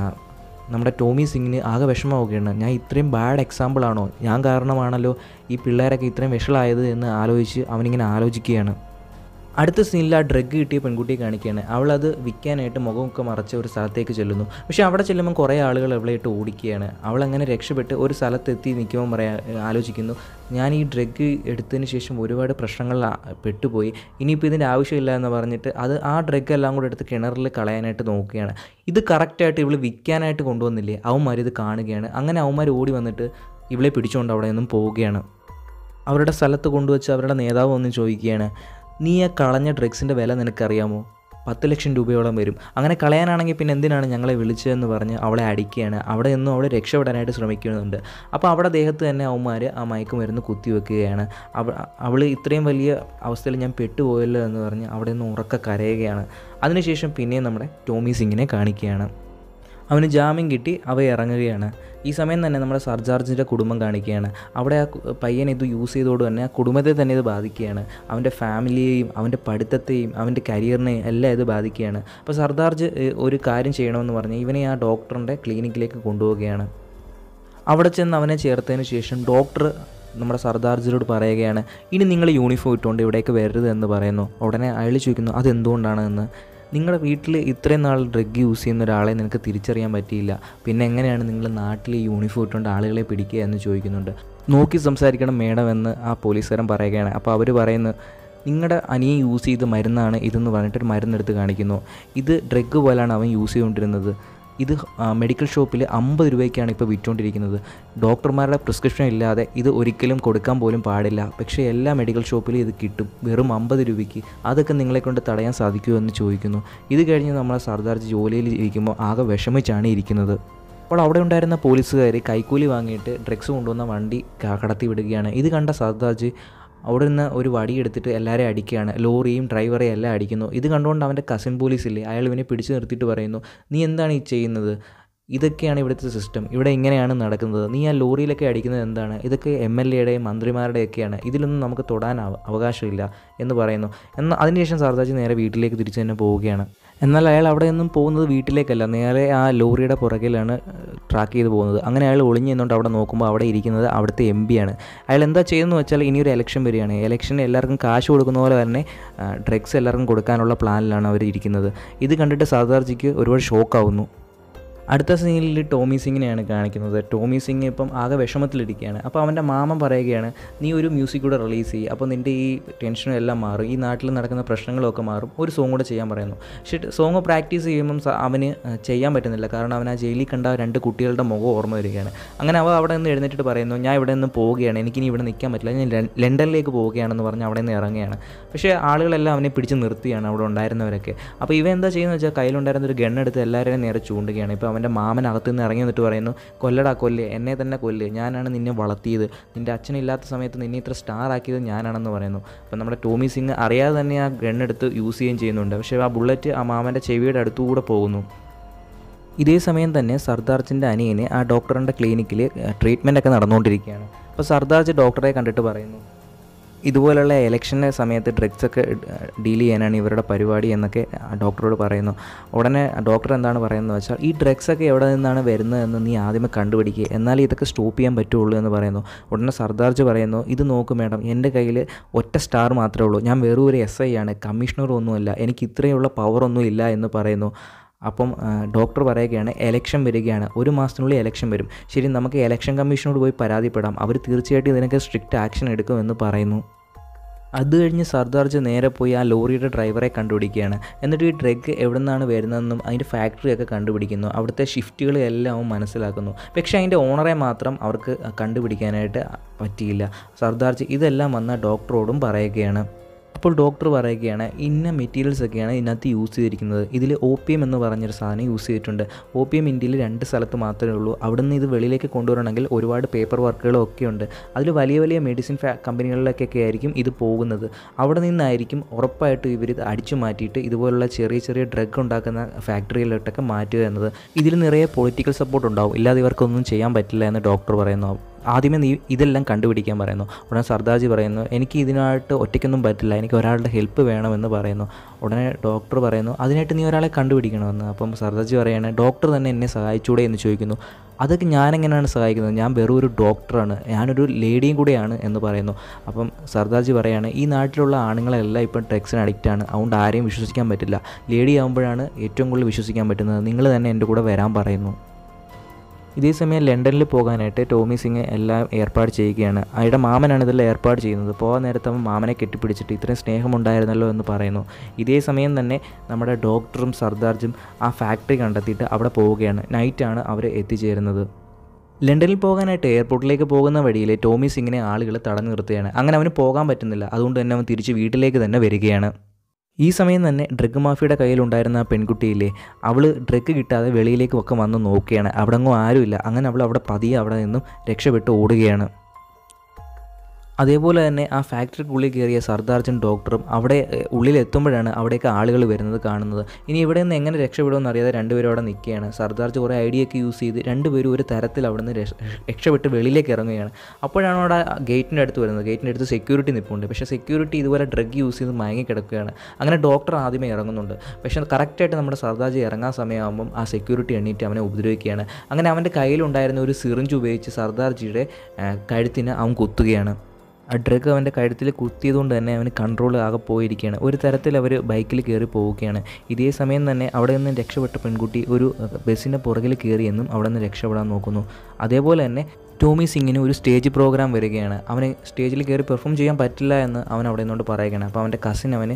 നമ്മുടെ ടോമി സിംഗിന് ആകെ വിഷമമാവുകയാണ്. ഞാൻ ഇത്രയും ബാഡ് എക്സാമ്പിളാണോ, ഞാൻ കാരണമാണല്ലോ ഈ പിള്ളേരൊക്കെ ഇത്രയും വിഷളായത് എന്ന് ആലോചിച്ച് അവനിങ്ങനെ ആലോചിക്കുകയാണ്. അടുത്ത സീനിൽ ആ ഡ്രഗ് കിട്ടിയ പെൺകുട്ടിയെ കാണിക്കുകയാണ്. അവളത് വിൽക്കാനായിട്ട് മുഖമൊക്കെ മറച്ച ഒരു സ്ഥലത്തേക്ക് ചെല്ലുന്നു. പക്ഷേ അവിടെ ചെല്ലുമ്പോൾ കുറേ ആളുകൾ അവളെ ഇട്ട് ഓടിക്കുകയാണ്. അവളങ്ങനെ രക്ഷപ്പെട്ട് ഒരു സ്ഥലത്തെത്തി നിൽക്കുമ്പോൾ പറയാ ആലോചിക്കുന്നു ഞാൻ ഈ ഡ്രഗ് എടുത്തതിന് ശേഷം ഒരുപാട് പ്രശ്നങ്ങളിൽ പെട്ടുപോയി, ഇനിയിപ്പോൾ ഇതിൻ്റെ ആവശ്യമില്ല എന്ന് പറഞ്ഞിട്ട് അത് ആ ഡ്രഗ് എല്ലാം കൂടെ എടുത്ത് കിണറിൽ കളയാനായിട്ട് നോക്കുകയാണ്. ഇത് കറക്റ്റായിട്ട് ഇവൾ വിൽക്കാനായിട്ട് കൊണ്ടുവന്നില്ലേ, അവന്മാർ ഇത് കാണുകയാണ്. അങ്ങനെ അവന്മാർ ഓടി വന്നിട്ട് ഇവളെ പിടിച്ചുകൊണ്ട് അവിടെ നിന്നും പോവുകയാണ്. അവരുടെ സ്ഥലത്ത് കൊണ്ടുവച്ച് അവരുടെ നേതാവ് ഒന്ന് ചോദിക്കുകയാണ് നീ ആ കളഞ്ഞ ഡ്രഗ്സിൻ്റെ വില നിനക്കറിയാമോ, പത്ത് ലക്ഷം രൂപയോളം വരും, അങ്ങനെ കളയാനാണെങ്കിൽ പിന്നെ എന്തിനാണ് ഞങ്ങളെ വിളിച്ചതെന്ന് പറഞ്ഞ് അവളെ അടിക്കുകയാണ്. അവിടെ നിന്നും അവളെ രക്ഷപ്പെടാനായിട്ട് ശ്രമിക്കുന്നുണ്ട്. അപ്പോൾ അവിടെ ദേഹത്ത് തന്നെ അവന്മാർ ആ മയക്കുമരുന്ന് കുത്തിവെക്കുകയാണ്. അവ അവൾ ഇത്രയും വലിയ അവസ്ഥയിൽ ഞാൻ പെട്ടുപോയല്ലോ എന്ന് പറഞ്ഞ് അവിടെ നിന്ന് ഉറക്കെ കരയുകയാണ്. അതിനുശേഷം പിന്നെയും നമ്മുടെ ടോമി സിംഗിനെ കാണിക്കുകയാണ്. അവന് ജാമ്യം കിട്ടി അവ ഇറങ്ങുകയാണ്. ഈ സമയം തന്നെ നമ്മുടെ സർജാർജിൻ്റെ കുടുംബം കാണിക്കുകയാണ്. അവിടെ ആ പയ്യൻ ഇത് യൂസ് ചെയ്തോട് തന്നെ ആ കുടുംബത്തെ തന്നെ ഇത് ബാധിക്കുകയാണ്. അവൻ്റെ ഫാമിലിയെയും അവൻ്റെ പഠിത്തത്തെയും അവൻ്റെ കരിയറിനെയും എല്ലാം ഇത് ബാധിക്കുകയാണ്. അപ്പോൾ സർദാർജ് ഒരു കാര്യം ചെയ്യണമെന്ന് പറഞ്ഞ് ഇവനെ ആ ഡോക്ടറിൻ്റെ ക്ലിനിക്കിലേക്ക് കൊണ്ടുപോവുകയാണ്. അവിടെ ചെന്ന് അവനെ ചേർത്തതിന് ശേഷം ഡോക്ടർ നമ്മുടെ സർദാർജിയോട് പറയുകയാണ് ഇനി നിങ്ങൾ യൂണിഫോം ഇട്ടുകൊണ്ട് ഇവിടേക്ക് വരരുത് എന്ന് പറയുന്നു. ഉടനെ അയാൾ ചോദിക്കുന്നു അതെന്തുകൊണ്ടാണ് എന്ന്. നിങ്ങളുടെ വീട്ടിൽ ഇത്രയും നാൾ ഡ്രഗ് യൂസ് ചെയ്യുന്ന ഒരാളെ നിനക്ക് തിരിച്ചറിയാൻ പറ്റിയില്ല, പിന്നെ എങ്ങനെയാണ് നിങ്ങൾ നാട്ടിൽ യൂണിഫോം ഇട്ടുകൊണ്ട് ആളുകളെ പിടിക്കുക എന്ന് ചോദിക്കുന്നുണ്ട്. നോക്കി സംസാരിക്കണം മേഡം എന്ന് ആ പോലീസുകാരൻ പറയുകയാണ്. അപ്പോൾ അവർ പറയുന്നു നിങ്ങളുടെ അനിയൻ യൂസ് ചെയ്ത മരുന്നാണ് ഇതെന്ന് പറഞ്ഞിട്ടൊരു മരുന്നെടുത്ത് കാണിക്കുന്നു. ഇത് ഡ്രഗ് പോലാണ് അവൻ യൂസ് ചെയ്തുകൊണ്ടിരുന്നത്, ഇത് മെഡിക്കൽ ഷോപ്പിൽ അമ്പത് രൂപയ്ക്കാണ് ഇപ്പോൾ വിറ്റുകൊണ്ടിരിക്കുന്നത്, ഡോക്ടർമാരുടെ പ്രിസ്ക്രിപ്ഷൻ ഇല്ലാതെ ഇത് ഒരിക്കലും കൊടുക്കാൻ പോലും പാടില്ല, പക്ഷേ എല്ലാ മെഡിക്കൽ ഷോപ്പിലും ഇത് കിട്ടും വെറും അമ്പത് രൂപയ്ക്ക്, അതൊക്കെ നിങ്ങളെ കൊണ്ട് തടയാൻ സാധിക്കുമോ എന്ന് ചോദിക്കുന്നു. ഇത് കഴിഞ്ഞ് നമ്മളെ സർദാർജി ജോലിയിൽ ഇരിക്കുമ്പോൾ ആകെ വിഷമിച്ചാണ് ഇരിക്കുന്നത്. അപ്പോൾ അവിടെ ഉണ്ടായിരുന്ന പോലീസുകാർ കൈക്കൂലി വാങ്ങിയിട്ട് ഡ്രഗ്സ് കൊണ്ടുവന്ന വണ്ടി കടത്തി വിടുകയാണ്. ഇത് കണ്ട സർദാർജി അവിടെ നിന്ന് ഒരു വടി എടുത്തിട്ട് എല്ലാവരെയും അടിക്കുകയാണ്, ലോറിയും ഡ്രൈവറെയും എല്ലാം അടിക്കുന്നു. ഇത് കണ്ടുകൊണ്ട് അവൻ്റെ കസിൻ പോലീസില്ലേ അയാൾ ഇവനെ പിടിച്ചു നിർത്തിയിട്ട് പറയുന്നു നീ എന്താണ് ഈ ചെയ്യുന്നത്, ഇതൊക്കെയാണ് ഇവിടുത്തെ സിസ്റ്റം, ഇവിടെ ഇങ്ങനെയാണ് നടക്കുന്നത്, നീ ആ ലോറിയിലൊക്കെ അടിക്കുന്നത് എന്താണ്, ഇതൊക്കെ എം എൽ എയുടെയും മന്ത്രിമാരുടെയൊക്കെയാണ്, ഇതിലൊന്നും നമുക്ക് തൊടാൻ അവകാശമില്ല എന്ന് പറയുന്നു. എന്നാൽ അതിനുശേഷം സർദാർജി നേരെ വീട്ടിലേക്ക് തിരിച്ചു തന്നെ പോവുകയാണ്. എന്നാൽ അയാൾ അവിടെ നിന്നും പോകുന്നത് വീട്ടിലേക്കല്ല, നേരെ ആ ലോറിയുടെ പുറകിലാണ് ട്രാക്ക് ചെയ്ത് പോകുന്നത്. അങ്ങനെ അയാൾ ഒളിഞ്ഞു നിന്നുകൊണ്ട് അവിടെ നോക്കുമ്പോൾ അവിടെ ഇരിക്കുന്നത് അവിടുത്തെ എം പിയാണ്. അയാൾ എന്താ ചെയ്യുന്നതെന്ന് വെച്ചാൽ ഇനിയൊരു ഇലക്ഷൻ വരികയാണ്, ഇലക്ഷന് എല്ലാവർക്കും കാശ് കൊടുക്കുന്ന പോലെ തന്നെ ഡ്രഗ്സ് എല്ലാവർക്കും കൊടുക്കാനുള്ള പ്ലാനിലാണ് അവർ ഇരിക്കുന്നത്. ഇത് കണ്ടിട്ട് സർദാർജിക്ക് ഒരുപാട് ഷോക്കാവുന്നു. അടുത്ത സീനിൽ ടോമി സിംഗിനെയാണ് കാണിക്കുന്നത്. ടോമി സിംഗ് ഇപ്പം ആകെ വിഷമത്തിലിരിക്കുകയാണ്. അപ്പോൾ അവൻ്റെ മാമൻ പറയുകയാണ് നീ ഒരു മ്യൂസിക് കൂടെ റിലീസ് ചെയ്യും, അപ്പോൾ നിൻ്റെ ഈ ടെൻഷനും എല്ലാം മാറും, ഈ നാട്ടിൽ നടക്കുന്ന പ്രശ്നങ്ങളൊക്കെ മാറും, ഒരു സോങ് കൂടെ ചെയ്യാൻ പറയുന്നു. പക്ഷേ സോങ് പ്രാക്ടീസ് ചെയ്യുമ്പം അവന് ചെയ്യാൻ പറ്റുന്നില്ല, കാരണം അവൻ ആ ജയിലിൽ കണ്ട രണ്ട് കുട്ടികളുടെ മുഖം ഓർമ്മ വരികയാണ്. അങ്ങനെ അവ അവിടെ നിന്ന് എഴുന്നേറ്റിട്ട് പറയുന്നു ഞാൻ ഇവിടെ നിന്ന് പോവുകയാണ്, എനിക്കിനി ഇവിടെ നിൽക്കാൻ പറ്റില്ല, ഞാൻ ലണ്ടനിലേക്ക് പോവുകയാണെന്ന് പറഞ്ഞ് അവിടെ നിന്ന് ഇറങ്ങുകയാണ്. പക്ഷേ ആളുകളെല്ലാം അവനെ പിടിച്ച് നിർത്തിയാണ് അവിടെ ഉണ്ടായിരുന്നവരൊക്കെ. അപ്പോൾ ഇവ എന്താ ചെയ്യുന്നത് വെച്ചാൽ കയ്യിലുണ്ടായിരുന്ന ഒരു ഗണ്ണെടുത്ത് എല്ലാവരെയും നേരെ ചൂണ്ടുകയാണ്. ഇപ്പോൾ അവൻ്റെ മാമനകത്ത് നിന്ന് ഇറങ്ങി വന്നിട്ട് പറയുന്നു കൊല്ലടാ കൊല്ല്, എന്നെ തന്നെ കൊല്ല്, ഞാനാണ് നിന്നെ വളർത്തിയത്, നിൻ്റെ അച്ഛനില്ലാത്ത സമയത്ത് നിന്നെ ഇത്ര സ്റ്റാർ ആക്കിയത് ഞാനാണെന്ന് പറയുന്നു. അപ്പം നമ്മുടെ ടോമി സിംഗ് അറിയാതെ തന്നെ ആ ഗണ്ണെടുത്ത് യൂസ് ചെയ്യുകയും ചെയ്യുന്നുണ്ട്. പക്ഷേ ആ ബുള്ളറ്റ് ആ മാമൻ്റെ ചെവിയുടെ അടുത്തുകൂടെ പോകുന്നു. ഇതേ സമയം തന്നെ സർദാർജിൻ്റെ അനിയന് ആ ഡോക്ടറിൻ്റെ ക്ലിനിക്കിൽ ട്രീറ്റ്മെൻറ്റൊക്കെ നടന്നുകൊണ്ടിരിക്കുകയാണ്. അപ്പോൾ സർദാർജ് ഡോക്ടറെ കണ്ടിട്ട് പറയുന്നു, ഇതുപോലുള്ള ഇലക്ഷൻ്റെ സമയത്ത് ഡ്രഗ്സൊക്കെ ഡീൽ ചെയ്യാനാണ് ഇവരുടെ പരിപാടി എന്നൊക്കെ ഡോക്ടറോട് പറയുന്നു. ഉടനെ ഡോക്ടർ എന്താണ് പറയുന്നത് വെച്ചാൽ, ഈ ഡ്രഗ്സൊക്കെ എവിടെ നിന്നാണ് വരുന്നതെന്ന് നീ ആദ്യമേ കണ്ടുപിടിക്കുക, എന്നാലേ ഇതൊക്കെ സ്റ്റോപ്പ് ചെയ്യാൻ പറ്റുള്ളൂ എന്ന് പറയുന്നു. ഉടനെ സർദാർജ് പറയുന്നു, ഇത് നോക്ക് മാഡം, എൻ്റെ കയ്യിൽ ഒറ്റ സ്റ്റാർ മാത്രമേ ഉള്ളൂ, ഞാൻ വെറും ഒരു എസ് ഐ ആണ്, കമ്മീഷണറൊന്നുമല്ല, എനിക്ക് ഇത്രയുള്ള പവറൊന്നും ഇല്ല എന്ന് പറയുന്നു. അപ്പം ഡോക്ടർ പറയുകയാണ്, എലക്ഷൻ വരികയാണ്, ഒരു മാസത്തിനുള്ളിൽ എലക്ഷൻ വരും, ശരി നമുക്ക് എലക്ഷൻ കമ്മീഷനോട് പോയി പരാതിപ്പെടാം, അവർ തീർച്ചയായിട്ടും ഇതിനൊക്കെ സ്ട്രിക്റ്റ് ആക്ഷൻ എടുക്കുമെന്ന് പറയുന്നു. അത് കഴിഞ്ഞ് സർദാർജ് നേരെ പോയി ആ ലോറിയുടെ ഡ്രൈവറെ കണ്ടുപിടിക്കുകയാണ്. എന്നിട്ട് ഈ ഡ്രഗ് എവിടെ നിന്നാണ് വരുന്നതെന്നും അതിൻ്റെ ഫാക്ടറിയൊക്കെ കണ്ടുപിടിക്കുന്നു, അവിടുത്തെ ഷിഫ്റ്റുകളെല്ലാം അവൻ മനസ്സിലാക്കുന്നു. പക്ഷേ അതിൻ്റെ ഓണറെ മാത്രം അവർക്ക് കണ്ടുപിടിക്കാനായിട്ട് പറ്റിയില്ല. സർദാർജ് ഇതെല്ലാം വന്ന ഡോക്ടറോടും പറയുകയാണ്. അപ്പോൾ ഡോക്ടർ പറയുകയാണ്, ഇന്ന മെറ്റീരിയൽസൊക്കെയാണ് ഇതിനകത്ത് യൂസ് ചെയ്തിരിക്കുന്നത്, ഇതിൽ ഒ പി എം എന്ന് പറഞ്ഞൊരു സാധനം യൂസ് ചെയ്തിട്ടുണ്ട്. ഒ പി എം ഇന്ത്യയിൽ രണ്ട് സ്ഥലത്ത് മാത്രമേ ഉള്ളൂ, അവിടെ നിന്ന് ഇത് വെളിയിലേക്ക് കൊണ്ടുവരണമെങ്കിൽ ഒരുപാട് പേപ്പർ വർക്കുകളും ഒക്കെ ഉണ്ട്. അതിൽ വലിയ വലിയ മെഡിസിൻ ഫാ കമ്പനികളിലേക്കൊക്കെ ആയിരിക്കും ഇത് പോകുന്നത്. അവിടെ നിന്നായിരിക്കും ഉറപ്പായിട്ടും ഇവർ ഇത് അടിച്ചു മാറ്റിയിട്ട് ഇതുപോലുള്ള ചെറിയ ചെറിയ ഡ്രഗ് ഉണ്ടാക്കുന്ന ഫാക്ടറികളിലോട്ടൊക്കെ മാറ്റുക എന്നത്. ഇതിൽ നിറയെ പൊളിറ്റിക്കൽ സപ്പോർട്ട് ഉണ്ടാവും, ഇല്ലാതെ ഇവർക്കൊന്നും ചെയ്യാൻ പറ്റില്ല എന്ന് ഡോക്ടർ പറയുന്നു. ആദ്യമേ നീ ഇതെല്ലാം കണ്ടുപിടിക്കാൻ പറയുന്നു. ഉടനെ സർദാർജി പറയുന്നു, എനിക്ക് ഇതിനായിട്ട് ഒറ്റയ്ക്കൊന്നും പറ്റില്ല, എനിക്ക് ഒരാളുടെ ഹെൽപ്പ് വേണമെന്ന് പറയുന്നു. ഉടനെ ഡോക്ടർ പറയുന്നു, അതിനായിട്ട് നീ ഒരാളെ കണ്ടുപിടിക്കണമെന്ന്. അപ്പം സർദാർജി പറയുകയാണ്, ഡോക്ടർ തന്നെ എന്നെ സഹായിച്ചൂടെ എന്ന് ചോദിക്കുന്നു. അതൊക്കെ ഞാനെങ്ങനെയാണ് സഹായിക്കുന്നത്, ഞാൻ വെറും ഒരു ഡോക്ടറാണ്, ഞാനൊരു ലേഡിയും കൂടെയാണ് എന്ന് പറയുന്നു. അപ്പം സർദാർജി പറയുകയാണ്, ഈ നാട്ടിലുള്ള ആണുങ്ങളെല്ലാം ഇപ്പം ഡ്രഗ്സിന് അഡിക്റ്റാണ്, അതുകൊണ്ട് ആരെയും വിശ്വസിക്കാൻ പറ്റില്ല, ലേഡി ആകുമ്പോഴാണ് ഏറ്റവും കൂടുതൽ വിശ്വസിക്കാൻ പറ്റുന്നത്, നിങ്ങൾ തന്നെ എൻ്റെ കൂടെ വരാൻ പറയുന്നു. ഇതേ സമയം ലണ്ടനിൽ പോകാനായിട്ട് ടോമി സിംഗ് എല്ലാം ഏർപ്പാട് ചെയ്യുകയാണ്. അയാളുടെ മാമനാണ് ഇതെല്ലാം ഏർപ്പാട് ചെയ്യുന്നത്. പോകാൻ നേരത്ത് അവൻ മാമനെ കെട്ടിപ്പിടിച്ചിട്ട് ഇത്രയും സ്നേഹമുണ്ടായിരുന്നല്ലോ എന്ന് പറയുന്നു. ഇതേ സമയം തന്നെ നമ്മുടെ ഡോക്ടറും സർദാർജും ആ ഫാക്ടറി കണ്ടെത്തിയിട്ട് അവിടെ പോവുകയാണ്. നൈറ്റാണ് അവർ എത്തിച്ചേരുന്നത്. ലണ്ടനിൽ പോകാനായിട്ട് എയർപോർട്ടിലേക്ക് പോകുന്ന വഴിയിൽ ടോമി സിംഗിനെ ആളുകൾ തടഞ്ഞു നിർത്തുകയാണ്. അങ്ങനെ അവന് പോകാൻ പറ്റുന്നില്ല, അതുകൊണ്ട് തന്നെ അവൻ തിരിച്ച് വീട്ടിലേക്ക് തന്നെ വരികയാണ്. ഈ സമയം തന്നെ ഡ്രഗ് മാഫിയുടെ കയ്യിലുണ്ടായിരുന്ന ആ പെൺകുട്ടിയില്ലേ, അവൾ ഡ്രഗ് കിട്ടാതെ വെളിയിലേക്ക് ഒക്കെ വന്ന് നോക്കുകയാണ്. അവിടെ അങ്ങും ആരുമില്ല. അങ്ങനെ അവൾ അവിടെ പതിയെ അവിടെ നിന്നും രക്ഷപ്പെട്ട് ഓടുകയാണ്. അതേപോലെ തന്നെ ആ ഫാക്ടറിക്കുള്ളിൽ കയറിയ സർദാർജും ഡോക്ടറും അവിടെ ഉള്ളിലെത്തുമ്പോഴാണ് അവിടേക്ക് ആളുകൾ വരുന്നത് കാണുന്നത്. ഇനി ഇവിടെ നിന്ന് എങ്ങനെ രക്ഷപ്പെടുമെന്ന് അറിയാതെ രണ്ടുപേരും അവിടെ നിൽക്കുകയാണ്. സർദാർജ് കുറേ ഐഡിയ ഒക്കെ യൂസ് ചെയ്ത് രണ്ടുപേരും ഒരു തരത്തിൽ അവിടെ നിന്ന് രക്ഷപ്പെട്ട് വെളിയിലേക്ക് ഇറങ്ങുകയാണ്. അപ്പോഴാണ് അവിടെ ഗേറ്റിൻ്റെ അടുത്ത് വരുന്നത്. ഗേറ്റിൻ്റെ അടുത്ത് സെക്യൂരിറ്റി നിൽപ്പുണ്ട്. പക്ഷേ സെക്യൂരിറ്റി ഇതുപോലെ ഡ്രഗ് യൂസ് ചെയ്ത് മയങ്ങി കിടക്കുകയാണ്. അങ്ങനെ ഡോക്ടർ ആദ്യമേ ഇറങ്ങുന്നുണ്ട്. പക്ഷേ കറക്റ്റായിട്ട് നമ്മുടെ സർദാർജ് ഇറങ്ങാൻ സമയമാകുമ്പം ആ സെക്യൂരിറ്റി എണ്ണീറ്റ് അവനെ ഉപദ്രവിക്കുകയാണ്. അങ്ങനെ അവൻ്റെ കയ്യിലുണ്ടായിരുന്ന ഒരു സിറിഞ്ച് ഉപയോഗിച്ച് സർദാർജിയുടെ കഴുത്തിന് അവൻ കുത്തുകയാണ്. ആ ഡ്രഗ് അവൻ്റെ കഴുത്തിൽ കുത്തിയതുകൊണ്ട് തന്നെ അവന് കൺട്രോൾ ആകെ പോയിരിക്കുകയാണ്. ഒരു തരത്തിൽ അവർ ബൈക്കിൽ കയറി പോവുകയാണ്. ഇതേ സമയം തന്നെ അവിടെ നിന്ന് രക്ഷപ്പെട്ട പെൺകുട്ടി ഒരു ബസ്സിൻ്റെ പുറകിൽ കയറിയെന്നും അവിടെ നിന്ന് രക്ഷപ്പെടാൻ നോക്കുന്നു. അതേപോലെ തന്നെ ടോമി സിംഗിന് ഒരു സ്റ്റേജ് പ്രോഗ്രാം വരികയാണ്. അവന് സ്റ്റേജിൽ കയറി പെർഫോം ചെയ്യാൻ പറ്റില്ല എന്ന് അവൻ അവിടെ നിന്നുകൊണ്ട് പറയുകയാണ്. അപ്പോൾ അവൻ്റെ കസിൻ അവന്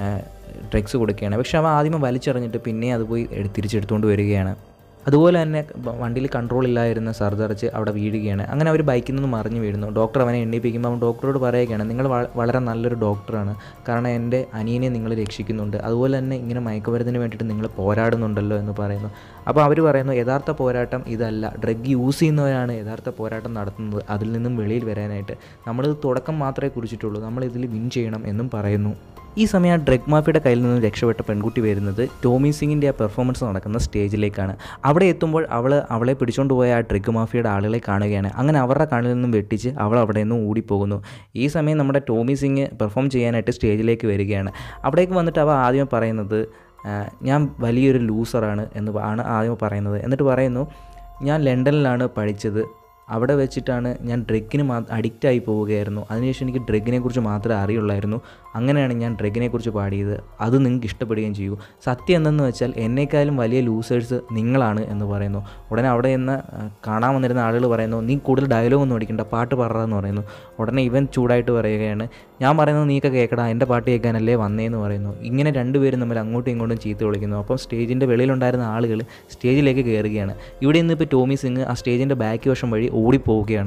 ഡ്രഗ്സ് കൊടുക്കുകയാണ്. പക്ഷേ അവൻ ആദ്യമേ വലിച്ചെറിഞ്ഞിട്ട് പിന്നെ അത് പോയി തിരിച്ചെടുത്തുകൊണ്ട് വരികയാണ്. അതുപോലെ തന്നെ വണ്ടിയിൽ കൺട്രോൾ ഇല്ലായിരുന്ന സർദാർജ് അവിടെ വീഴുകയാണ്. അങ്ങനെ അവർ ബൈക്കിൽ നിന്ന് മറിഞ്ഞ് വീഴുന്നു. ഡോക്ടർ അവനെ എണ്ണിപ്പിക്കുമ്പോൾ അവൻ ഡോക്ടറോട് പറയുകയാണ്, നിങ്ങൾ വളരെ നല്ലൊരു ഡോക്ടറാണ്, കാരണം എൻ്റെ അനിയനെ നിങ്ങൾ രക്ഷിക്കുന്നുണ്ട്, അതുപോലെ തന്നെ ഇങ്ങനെ മയക്കുമരുന്നിന് വേണ്ടിയിട്ട് നിങ്ങൾ പോരാടുന്നുണ്ടല്ലോ എന്ന് പറയുന്നു. അപ്പോൾ അവർ പറയുന്നു, യഥാർത്ഥ പോരാട്ടം ഇതല്ല, ഡ്രഗ് യൂസ് ചെയ്യുന്നവരാണ് യഥാർത്ഥ പോരാട്ടം നടത്തുന്നത്, അതിൽ നിന്നും വെളിയിൽ വരാനായിട്ട് നമ്മളിത് തുടക്കം മാത്രമേ കുറിച്ചിട്ടുള്ളൂ, നമ്മളിതിൽ വിൻ ചെയ്യണം എന്നും പറയുന്നു. ഈ സമയം ആ ഡ്രഗ് മാഫിയുടെ കയ്യിൽ നിന്ന് രക്ഷപ്പെട്ട പെൺകുട്ടി വരുന്നത് ടോമി സിംഗിൻ്റെ ആ പെർഫോമൻസ് നടക്കുന്ന സ്റ്റേജിലേക്കാണ്. അവിടെ എത്തുമ്പോൾ അവൾ അവളെ പിടിച്ചുകൊണ്ട് പോയ ആ ഡ്രഗ് മാഫിയുടെ ആളുകളെ കാണുകയാണ്. അങ്ങനെ അവരുടെ കണ്ണിൽ നിന്നും വെട്ടിച്ച് അവൾ അവിടെ നിന്നും ഓടിപ്പോകുന്നു. ഈ സമയം നമ്മുടെ ടോമി സിംഗ് പെർഫോം ചെയ്യാനായിട്ട് സ്റ്റേജിലേക്ക് വരികയാണ്. അവിടേക്ക് വന്നിട്ട് അവൾ ആദ്യം പറയുന്നത്, ഞാൻ വലിയൊരു ലൂസറാണ് എന്ന് ആണ് ആദ്യം പറയുന്നത്. എന്നിട്ട് പറയുന്നു, ഞാൻ ലണ്ടനിലാണ് പഠിച്ചത്, അവിടെ വെച്ചിട്ടാണ് ഞാൻ ഡ്രഗിന് മാ അഡിക്റ്റായി പോവുകയായിരുന്നു, അതിനുശേഷം എനിക്ക് ഡ്രഗിനെ കുറിച്ച് മാത്രമേ അറിയുള്ളായിരുന്നു, അങ്ങനെയാണ് ഞാൻ ഡ്രഗിനെ കുറിച്ച് പാടിയത്, അത് നിങ്ങൾക്ക് ഇഷ്ടപ്പെടുകയും ചെയ്യൂ, സത്യം എന്തെന്ന് വെച്ചാൽ എന്നേക്കാളും വലിയ ലൂസേഴ്സ് നിങ്ങളാണ് എന്ന് പറയുന്നു. ഉടനെ അവിടെ നിന്ന് കാണാൻ വന്നിരുന്ന ആളുകൾ പറയുന്നു, നീ കൂടുതൽ ഡയലോഗൊന്നും അടിക്കണ്ട, പാട്ട് പാടാന്ന് പറയുന്നു. ഉടനെ ഇവൻ ചൂടായിട്ട് പറയുകയാണ്, ഞാൻ പറയുന്നത് നീയൊക്കെ കേൾക്കടാ, എൻ്റെ പാട്ട് കേൾക്കാനല്ലേ വന്നേന്ന് പറയുന്നു. ഇങ്ങനെ രണ്ടുപേരും തമ്മിൽ അങ്ങോട്ടും ഇങ്ങോട്ടും ചീത്ത വിളിക്കുന്നു. അപ്പം സ്റ്റേജിൻ്റെ വെളിയിലുണ്ടായിരുന്ന ആളുകൾ സ്റ്റേജിലേക്ക് കയറുകയാണ്. ഇവിടെ നിന്ന് ഇപ്പോൾ ടോമി സിംഗ് ആ സ്റ്റേജിൻ്റെ ബാക്ക് വശം വഴി ഓടിപ്പോവുകയാണ്.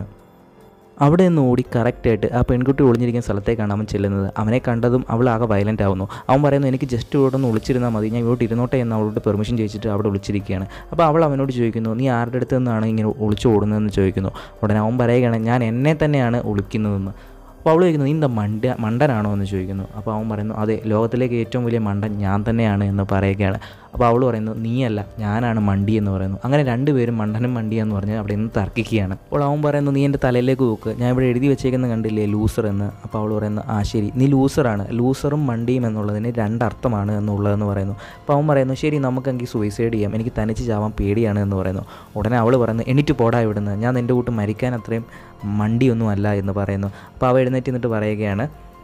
അവിടെ നിന്ന് ഓടി കറക്റ്റായിട്ട് ആ പെൺകുട്ടി ഒളിഞ്ഞിരിക്കുന്ന സ്ഥലത്തേക്കാണ് അവൻ ചെല്ലുന്നത്. അവനെ കണ്ടതും അവൾ ആകെ വയലൻ്റ് ആവുന്നു. അവൻ പറയുന്നു, എനിക്ക് ജസ്റ്റ് ഇവിടെ ഒന്ന് ഒളിച്ചിരുന്നാൽ മതി, ഞാൻ ഇങ്ങോട്ട് ഇരുന്നോട്ടെ എന്ന് അവളോട് പെർമിഷൻ ചോദിച്ചിട്ട് അവിടെ ഒളിച്ചിരിക്കുകയാണ്. അപ്പോൾ അവൾ അവനോട് ചോദിക്കുന്നു, നീ ആരുടെ അടുത്ത് നിന്നാണ് ഇങ്ങനെ ഒളിച്ചു ഓടുന്നതെന്ന് ചോദിക്കുന്നു. ഉടനെ അവൻ പറയുകയാണ്, ഞാൻ എന്നെ തന്നെയാണ് ഒളിക്കുന്നതെന്ന്. അപ്പോൾ അവൾ ചോദിക്കുന്നു, നീ എന്താ മണ്ട മണ്ടനാണോ എന്ന് ചോദിക്കുന്നു. അപ്പോൾ അവൻ പറയുന്നു, അതെ, ലോകത്തിലേക്ക് ഏറ്റവും വലിയ മണ്ടൻ ഞാൻ തന്നെയാണ് എന്ന് പറയുകയാണ്. അപ്പോൾ അവൾ പറയുന്നു നീയല്ല ഞാനാണ് മണ്ടി എന്ന് പറയുന്നു. അങ്ങനെ രണ്ടുപേരും മണ്ടനും മണ്ടിയെന്ന് പറഞ്ഞ് അവിടെ നിന്ന് തർക്കിക്കുകയാണ്. അപ്പോൾ അവൻ പറയുന്നു നീ എൻ്റെ തലയിലേക്ക് നോക്ക്, ഞാൻ ഇവിടെ എഴുതി വെച്ചേക്കുന്ന കണ്ടില്ലേ ലൂസർ എന്ന്. അപ്പോൾ അവൾ പറയുന്നു ആ ശരി നീ ലൂസറാണ്, ലൂസറും മണ്ടിയും എന്നുള്ളതിന് രണ്ടർത്ഥമാണ് എന്നുള്ളതെന്ന് പറയുന്നു. അപ്പോൾ അവൻ പറയുന്നു ശരി നമുക്കെങ്കിൽ സൂയിസൈഡ് ചെയ്യാം, എനിക്ക് തനിച്ച് ചാവാൻ പേടിയാണ് എന്ന് പറയുന്നു. ഉടനെ അവൾ പറയുന്നു എണീറ്റ് പോടാ ഇവിടുന്ന്, ഞാൻ നിൻ്റെ കൂട്ട് മരിക്കാൻ അത്രയും മണ്ടിയൊന്നും അല്ല എന്ന് പറയുന്നു. അപ്പോൾ അവ എഴുന്നേറ്റ് നിന്നിട്ട് പറയുകയാണ്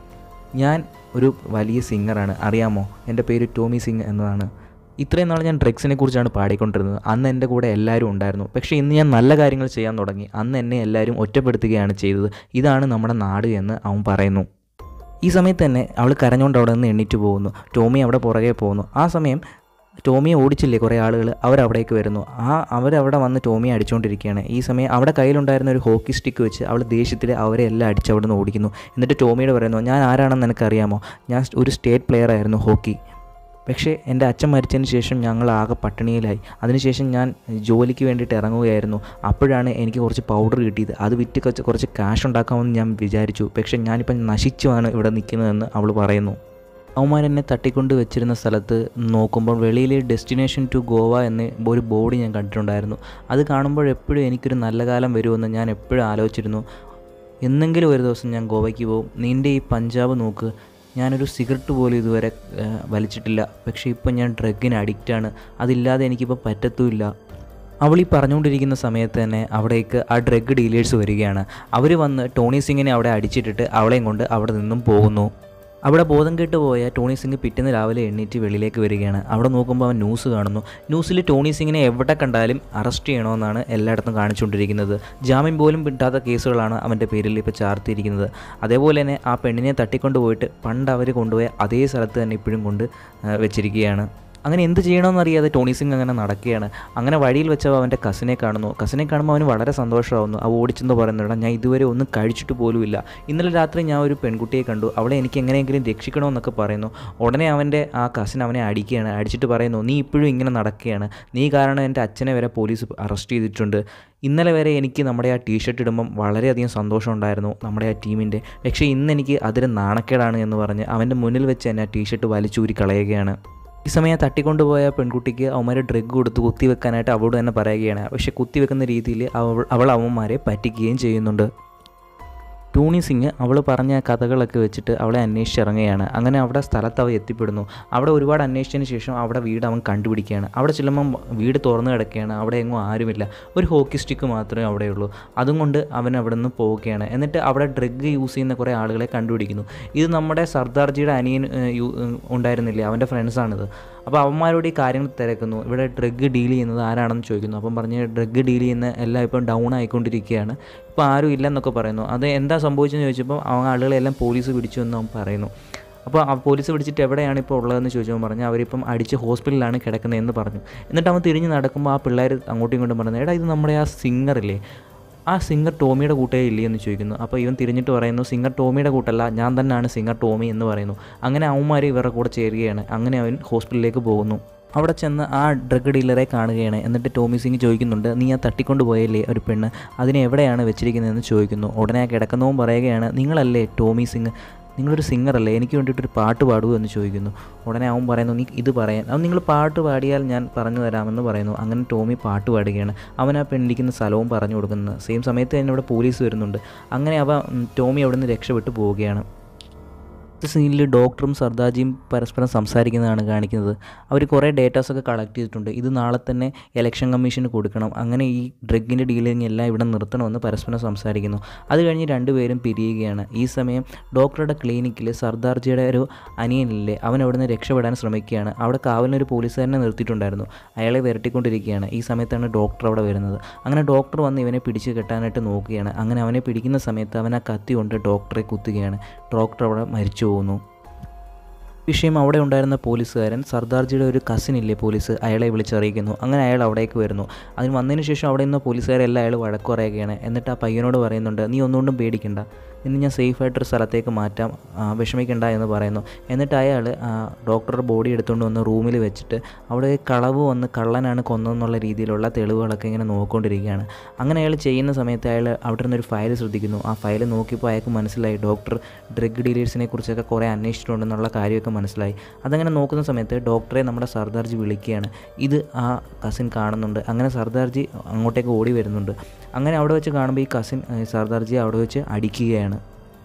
ഞാൻ ഒരു വലിയ സിംഗറാണ് അറിയാമോ, എൻ്റെ പേര് ടോമി സിംഗ് എന്നതാണ്. ഇത്രയും നാൾ ഞാൻ ഡ്രഗ്സിനെ കുറിച്ചാണ് പാടിക്കൊണ്ടിരുന്നത്, അന്ന് എൻ്റെ കൂടെ എല്ലാവരും ഉണ്ടായിരുന്നു. പക്ഷേ ഇന്ന് ഞാൻ നല്ല കാര്യങ്ങൾ ചെയ്യാൻ തുടങ്ങി, അന്ന് എന്നെ എല്ലാവരും ഒറ്റപ്പെടുത്തുകയാണ് ചെയ്തത്, ഇതാണ് നമ്മുടെ നാട് എന്ന് അവൻ പറയുന്നു. ഈ സമയത്ത് തന്നെ അവൾ കരഞ്ഞുകൊണ്ട് അവിടെ നിന്ന് എണ്ണീറ്റ് പോകുന്നു. ടോമി അവിടെ പുറകെ പോകുന്നു. ആ സമയം ടോമിയെ ഓടിച്ചില്ലേ കുറേ ആളുകൾ, അവരവിടേക്ക് വരുന്നു. ആ അവരവിടെ വന്ന് ടോമിയെ അടിച്ചുകൊണ്ടിരിക്കുകയാണ്. ഈ സമയം അവിടെ കയ്യിലുണ്ടായിരുന്ന ഒരു ഹോക്കി സ്റ്റിക്ക് വെച്ച് അവൾ ദേഷ്യത്തിൽ അവരെ എല്ലാം അടിച്ച് അവിടെ നിന്ന് ഓടിക്കുന്നു. എന്നിട്ട് ടോമിയോട് പറയുന്നു ഞാൻ ആരാണെന്ന് നിനക്കറിയാമോ, ഞാൻ ഒരു സ്റ്റേറ്റ് പ്ലെയർ ആയിരുന്നു ഹോക്കി, പക്ഷേ എൻ്റെ അച്ഛൻ മരിച്ചതിന് ശേഷം ഞങ്ങൾ ആകെ പട്ടിണിയിലായി. അതിനുശേഷം ഞാൻ ജോലിക്ക് വേണ്ടിയിട്ട് ഇറങ്ങുകയായിരുന്നു. അപ്പോഴാണ് എനിക്ക് കുറച്ച് പൗഡർ കിട്ടിയത്, അത് വിറ്റ് കുറച്ച് കുറച്ച് ക്യാഷ് ഉണ്ടാക്കാമെന്ന് ഞാൻ വിചാരിച്ചു, പക്ഷേ ഞാനിപ്പം നശിച്ചുമാണ് ഇവിടെ നിൽക്കുന്നതെന്ന് അവൾ പറയുന്നു. അവന്മാരെന്നെ തട്ടിക്കൊണ്ട് വെച്ചിരുന്ന സ്ഥലത്ത് നോക്കുമ്പോൾ വെളിയിൽ ഡെസ്റ്റിനേഷൻ ടു ഗോവ എന്ന ഒരു ബോർഡ് ഞാൻ കണ്ടിട്ടുണ്ടായിരുന്നു. അത് കാണുമ്പോൾ എപ്പോഴും എനിക്കൊരു നല്ല കാലം വരുമെന്ന് ഞാൻ എപ്പോഴും ആലോചിച്ചിരുന്നു. എന്നെങ്കിലും ഒരു ദിവസം ഞാൻ ഗോവയ്ക്ക് പോകും. നിൻ്റെ ഈ പഞ്ചാബ് നോക്ക്, ഞാനൊരു സിഗരറ്റ് പോലും ഇതുവരെ വലിച്ചിട്ടില്ല, പക്ഷേ ഇപ്പം ഞാൻ ഡ്രഗിന് അഡിക്റ്റാണ്, അതില്ലാതെ എനിക്കിപ്പോൾ പറ്റത്തുമില്ല. അവൾ ഈ പറഞ്ഞുകൊണ്ടിരിക്കുന്ന സമയത്ത് തന്നെ അവിടേക്ക് ആ ഡ്രഗ് ഡീലേഴ്സ് വരികയാണ്. അവർ വന്ന് ടോണി സിങ്ങിനെ അവിടെ അടിച്ചിട്ടിട്ട് അവളെയും കൊണ്ട് അവിടെ നിന്നും പോകുന്നു. അവിടെ ബോധം കെട്ട് പോയ ടോണി സിംഗ് പിറ്റേന്ന് രാവിലെ എണ്ണീറ്റ് വെളിയിലേക്ക് വരികയാണ്. അവിടെ നോക്കുമ്പോൾ അവൻ ന്യൂസ് കാണുന്നു. ന്യൂസിൽ ടോണി സിങ്ങിനെ എവിടെ കണ്ടാലും അറസ്റ്റ് ചെയ്യണമെന്നാണ് എല്ലായിടത്തും കാണിച്ചുകൊണ്ടിരിക്കുന്നത്. ജാമ്യം പോലും കിട്ടാത്ത കേസുകളാണ് അവൻ്റെ പേരിൽ ഇപ്പോൾ ചാർത്തിയിരിക്കുന്നത്. അതേപോലെ തന്നെ ആ പെണ്ണിനെ തട്ടിക്കൊണ്ട് പോയിട്ട് പണ്ട് അവർ കൊണ്ടുപോയ അതേ സ്ഥലത്ത് തന്നെ ഇപ്പോഴും കൊണ്ട് വെച്ചിരിക്കുകയാണ്. അങ്ങനെ എന്ത് ചെയ്യണമെന്നറിയാതെ ടോണി സിംഗ് അങ്ങനെ നടക്കുകയാണ്. അങ്ങനെ വഴിയിൽ വെച്ചവ അവൻ്റെ കസിനെ കാണുന്നു. കസിനെ കാണുമ്പോൾ അവന് വളരെ സന്തോഷമാവുന്നു. അവ ഓടിച്ചെന്ന് പറയുന്നുണ്ട് ഞാൻ ഇതുവരെ ഒന്നും കഴിച്ചിട്ട് പോലുമില്ല, ഇന്നലെ രാത്രി ഞാൻ ഒരു പെൺകുട്ടിയെ കണ്ടു, അവളെ എനിക്ക് എങ്ങനെയെങ്കിലും രക്ഷിക്കണമെന്നൊക്കെ പറയുന്നു. ഉടനെ അവൻ്റെ ആ കസിൻ അവനെ അടിക്കുകയാണ്. അടിച്ചിട്ട് പറയുന്നു നീ ഇപ്പോഴും ഇങ്ങനെ നടക്കുകയാണ്, നീ കാരണം എൻ്റെ അച്ഛനെ വരെ പോലീസ് അറസ്റ്റ് ചെയ്തിട്ടുണ്ട്. ഇന്നലെ വരെ എനിക്ക് നമ്മുടെ ആ ടീഷർട്ട് ഇടുമ്പം വളരെയധികം സന്തോഷം ഉണ്ടായിരുന്നു നമ്മുടെ ആ ടീമിൻ്റെ, പക്ഷേ ഇന്ന് എനിക്ക് അതിന് നാണക്കേടാണ് എന്ന് പറഞ്ഞ് അവൻ്റെ മുന്നിൽ വെച്ച് തന്നെ ആ ടീഷർട്ട് വലിച്ചൂരി കളയുകയാണ്. ഈ സമയം തട്ടിക്കൊണ്ടുപോയ പെൺകുട്ടിക്ക് അവന്മാർ ഡ്രഗ് കൊടുത്ത് കുത്തിവെക്കാനായിട്ട് അവളോട് തന്നെ പറയുകയാണ്. പക്ഷേ കുത്തിവെക്കുന്ന രീതിയിൽ അവൾ അവൾ അവന്മാരെ പറ്റിക്കുകയും ചെയ്യുന്നുണ്ട്. ടോണി സിംഗ് അവൾ പറഞ്ഞ കഥകളൊക്കെ വെച്ചിട്ട് അവളെ അന്വേഷിച്ചിറങ്ങുകയാണ്. അങ്ങനെ അവിടെ സ്ഥലത്ത് അവ എത്തിപ്പെടുന്നു. അവിടെ ഒരുപാട് അന്വേഷിച്ചതിന് ശേഷം അവിടെ വീട് അവൻ കണ്ടുപിടിക്കുകയാണ്. അവിടെ ചെല്ലുമ്പം വീട് തുറന്നു കിടക്കുകയാണ്. അവിടെ എങ്ങും ആരുമില്ല, ഒരു ഹോക്കി സ്റ്റിക്ക് മാത്രമേ അവിടെയുള്ളൂ. അതും കൊണ്ട് അവൻ അവിടെ നിന്ന് പോവുകയാണ്. എന്നിട്ട് അവിടെ ഡ്രഗ് യൂസ് ചെയ്യുന്ന കുറേ ആളുകളെ കണ്ടുപിടിക്കുന്നു. ഇത് നമ്മുടെ സർദാർജിയുടെ അനിയൻ ഉണ്ടായിരുന്നില്ലേ, അവൻ്റെ ഫ്രണ്ട്സാണിത്. അപ്പോൾ അവന്മാരോട് ഈ കാര്യങ്ങൾ തിരക്കുന്നു. ഇവിടെ ഡ്രഗ് ഡീൽ ചെയ്യുന്നത് ആരാണെന്ന് ചോദിക്കുന്നു. അപ്പം പറഞ്ഞ് ഡ്രഗ് ഡീൽ ചെയ്യുന്ന എല്ലാം ഇപ്പം ഡൗൺ ആയിക്കൊണ്ടിരിക്കുകയാണ്, ഇപ്പോൾ ആരും ഇല്ലെന്നൊക്കെ പറയുന്നു. അത് എന്താ സംഭവിച്ചെന്ന് ചോദിച്ചപ്പോൾ അവൻ ആളുകളെല്ലാം പോലീസ് പിടിച്ചു എന്ന് അവൻ പറയുന്നു. അപ്പോൾ ആ പോലീസ് പിടിച്ചിട്ട് എവിടെയാണ് ഇപ്പോൾ ഉള്ളതെന്ന് ചോദിച്ചപ്പോൾ പറഞ്ഞു അവരിപ്പം അടിച്ച് ഹോസ്പിറ്റലിലാണ് കിടക്കുന്നതെന്ന് പറഞ്ഞു. എന്നിട്ട് അവൻ തിരിഞ്ഞ് നടക്കുമ്പോൾ ആ പിള്ളേർ അങ്ങോട്ടും ഇങ്ങോട്ടും പറഞ്ഞു എടാ ഇത് നമ്മുടെ ആ സിംഗറില്ലേ, ആ സിംഗർ ടോമിയുടെ കൂട്ടേ ഇല്ലേ എന്ന് ചോദിക്കുന്നു. അപ്പോൾ ഇവൻ തിരിഞ്ഞിട്ട് പറയുന്നു സിംഗർ ടോമിയുടെ കൂട്ടല്ല, ഞാൻ തന്നെയാണ് സിംഗർ ടോമി എന്ന് പറയുന്നു. അങ്ങനെ അവന്മാർ ഇവരുടെ കൂടെ ചേരുകയാണ്. അങ്ങനെ അവൻ ഹോസ്പിറ്റലിലേക്ക് പോകുന്നു. അവിടെ ചെന്ന് ആ ഡ്രഗ് ഡീലറെ കാണുകയാണ്. എന്നിട്ട് ടോമി സിംഗ് ചോദിക്കുന്നുണ്ട് നീ ആ തട്ടിക്കൊണ്ട് പോയല്ലേ ഒരു പെണ്ണ്, അതിനെ എവിടെയാണ് വെച്ചിരിക്കുന്നതെന്ന് ചോദിക്കുന്നു. ഉടനെ ആ കിടക്കുന്നവും പറയുകയാണ് നിങ്ങളല്ലേ ടോമി സിംഗ്, നിങ്ങളൊരു സിംഗറല്ലേ, എനിക്ക് വേണ്ടിയിട്ടൊരു പാട്ട് പാടുമോ എന്ന് ചോദിക്കുന്നു. ഉടനെ അവൻ പറയുന്നു നീ ഇത് പറയാൻ, അവൻ നിങ്ങൾ പാട്ട് പാടിയാൽ ഞാൻ പറഞ്ഞു തരാമെന്ന് പറയുന്നു. അങ്ങനെ ടോമി പാട്ട് പാടുകയാണ്. അവൻ ആ പെണ്ണിരിക്കുന്ന സ്ഥലവും പറഞ്ഞു കൊടുക്കുന്നത്. സെയിം സമയത്ത് തന്നെ ഇവിടെ പോലീസ് വരുന്നുണ്ട്. അങ്ങനെ അവ ടോമി അവിടെ നിന്ന് രക്ഷപ്പെട്ടു പോവുകയാണ്. സീനിൽ ഡോക്ടറും സർദാജിയും പരസ്പരം സംസാരിക്കുന്നതാണ് കാണിക്കുന്നത്. അവർ കുറേ ഡേറ്റാസൊക്കെ കളക്ട് ചെയ്തിട്ടുണ്ട്. ഇത് നാളെ തന്നെ ഇലക്ഷൻ കമ്മീഷന് കൊടുക്കണം, അങ്ങനെ ഈ ഡ്രഗിൻ്റെ ഡീലിംഗ് എല്ലാം ഇവിടെ നിർത്തണമെന്ന് പരസ്പരം സംസാരിക്കുന്നു. അത് കഴിഞ്ഞ് രണ്ടുപേരും പിരിയുകയാണ്. ഈ സമയം ഡോക്ടറുടെ ക്ലിനിക്കിൽ സർദാർജിയുടെ ഒരു അനിയനില്ലേ, അവൻ അവിടെ നിന്ന് രക്ഷപ്പെടാൻ ശ്രമിക്കുകയാണ്. അവിടെ കാവലിനൊരു പോലീസുകാരനെ നിർത്തിയിട്ടുണ്ടായിരുന്നു. അയാളെ വിരട്ടിക്കൊണ്ടിരിക്കുകയാണ്. ഈ സമയത്താണ് ഡോക്ടർ അവിടെ വരുന്നത്. അങ്ങനെ ഡോക്ടർ വന്ന് ഇവനെ പിടിച്ച് കെട്ടാനായിട്ട് നോക്കുകയാണ്. അങ്ങനെ അവനെ പിടിക്കുന്ന സമയത്ത് അവൻ ആ കത്തി കൊണ്ട് ഡോക്ടറെ കുത്തുകയാണ്. ഡോക്ടർ അവിടെ മരിച്ചു പോകുന്നു. വിഷയം അവിടെ ഉണ്ടായിരുന്ന പോലീസുകാരൻ സർദാർജിയുടെ ഒരു കസിൻ ഇല്ലേ പോലീസ്, അയാളെ വിളിച്ചറിയിക്കുന്നു. അങ്ങനെ അയാൾ അവിടേക്ക് വരുന്നു. അതിന് വന്നതിന് ശേഷം അവിടെ നിന്ന് പോലീസുകാരെല്ലാം അയാൾ വഴക്ക് പറയുകയാണ്. എന്നിട്ട് ആ പയ്യനോട് പറയുന്നുണ്ട് നീ ഒന്നുകൊണ്ടും പേടിക്കണ്ട, നിന്നെ ഞാൻ സേഫായിട്ടൊരു സ്ഥലത്തേക്ക് മാറ്റാം, വിഷമിക്കണ്ട എന്ന് പറയുന്നു. എന്നിട്ട് അയാൾ ഡോക്ടറുടെ ബോഡി എടുത്തുകൊണ്ട് വന്ന് റൂമിൽ വെച്ചിട്ട് അവിടെ കളവ് വന്ന് കള്ളനാണ് കൊന്നതെന്നുള്ള രീതിയിലുള്ള തെളിവുകളൊക്കെ ഇങ്ങനെ നോക്കിക്കൊണ്ടിരിക്കുകയാണ്. അങ്ങനെ അയാൾ ചെയ്യുന്ന സമയത്ത് അയാൾ അവിടെ നിന്നൊരു ഫയൽ ശ്രദ്ധിക്കുന്നു. ആ ഫയൽ നോക്കിയപ്പോൾ അയാൾക്ക് മനസ്സിലായി ഡോക്ടർ ഡ്രഗ് ഡീലേഴ്സിനെ കുറിച്ചൊക്കെ കുറേ അന്വേഷിച്ചിട്ടുണ്ടെന്നുള്ള കാര്യമൊക്കെ മനസ്സിലായി. അതങ്ങനെ നോക്കുന്ന സമയത്ത് ഡോക്ടറെ നമ്മുടെ സർദാർജി വിളിക്കുകയാണ്. ഇത് ആ കസിൻ കാണുന്നുണ്ട്. അങ്ങനെ സർദാർജി അങ്ങോട്ടേക്ക് ഓടി വരുന്നുണ്ട്. അങ്ങനെ അവിടെ വെച്ച് കാണുമ്പോൾ ഈ കസിൻ സർദാർജിയെ അവിടെ വെച്ച് അടിക്കുകയാണ്.